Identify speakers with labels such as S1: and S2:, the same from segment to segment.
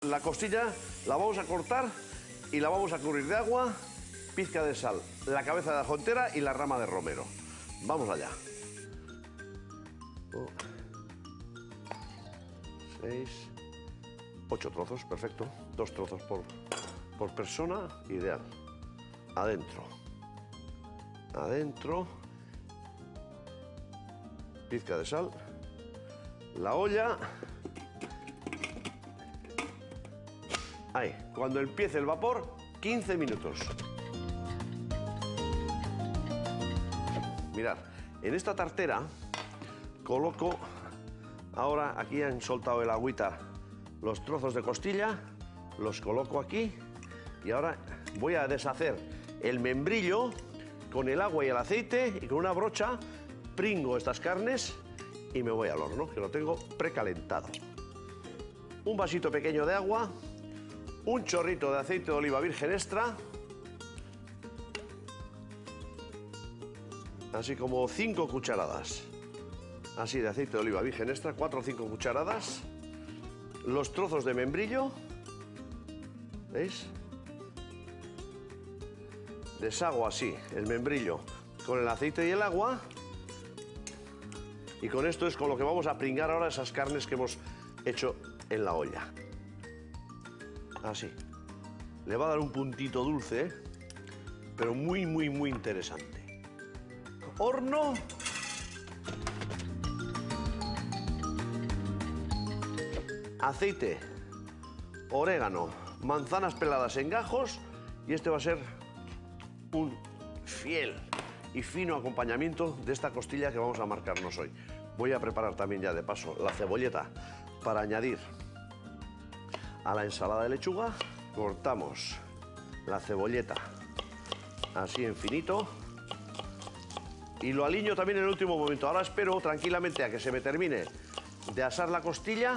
S1: La costilla la vamos a cortar y la vamos a cubrir de agua, pizca de sal, la cabeza de ajo entera y la rama de romero. Vamos allá. 6, 8 trozos, perfecto. 2 trozos por persona, ideal. Adentro. Adentro. Pizca de sal. La olla. Ahí, cuando empiece el vapor, 15 minutos. Mirad, en esta tartera coloco, ahora aquí han soltado el agüita, los trozos de costilla, los coloco aquí y ahora voy a deshacer el membrillo con el agua y el aceite y con una brocha pringo estas carnes y me voy al horno, que lo tengo precalentado. Un vasito pequeño de agua, un chorrito de aceite de oliva virgen extra, así como 5 cucharadas, así de aceite de oliva virgen extra, 4 o 5 cucharadas, los trozos de membrillo, ¿veis? Deshago así el membrillo con el aceite y el agua y con esto es con lo que vamos a pringar ahora esas carnes que hemos hecho en la olla. Así. Le va a dar un puntito dulce, pero muy, muy, muy interesante. Horno. Aceite, orégano, manzanas peladas en gajos y este va a ser un fiel y fino acompañamiento de esta costilla que vamos a marcarnos hoy. Voy a preparar también ya de paso la cebolleta para añadir a la ensalada de lechuga. Cortamos la cebolleta así en finito y lo aliño también en el último momento. Ahora espero tranquilamente a que se me termine de asar la costilla.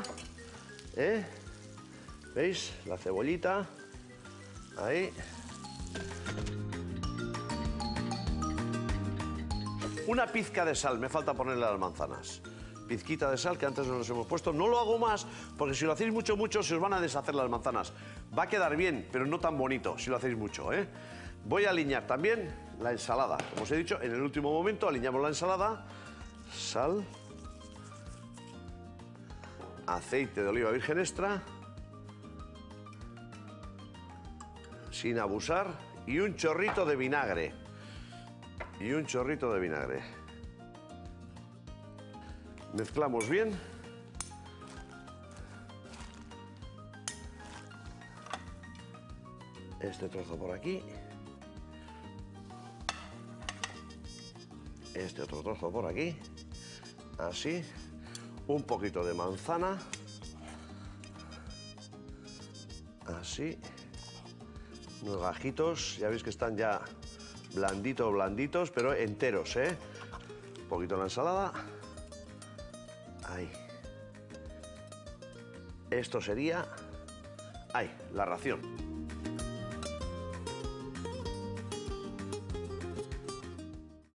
S1: ¿Veis? La cebollita. Ahí. Una pizca de sal, me falta ponerle a las manzanas. Pizquita de sal que antes no nos hemos puesto. No lo hago más porque si lo hacéis mucho, se os van a deshacer las manzanas. Va a quedar bien, pero no tan bonito si lo hacéis mucho, ¿eh? Voy a aliñar también la ensalada. Como os he dicho, en el último momento aliñamos la ensalada. Sal. Aceite de oliva virgen extra. Sin abusar. Y un chorrito de vinagre. Y un chorrito de vinagre. Mezclamos bien. Este trozo por aquí. Este otro trozo por aquí. Así. Un poquito de manzana. Así. Unos gajitos. Ya veis que están ya blanditos, blanditos, pero enteros, ¿eh? Un poquito de la ensalada. Ahí. Esto sería... Ahí, la ración.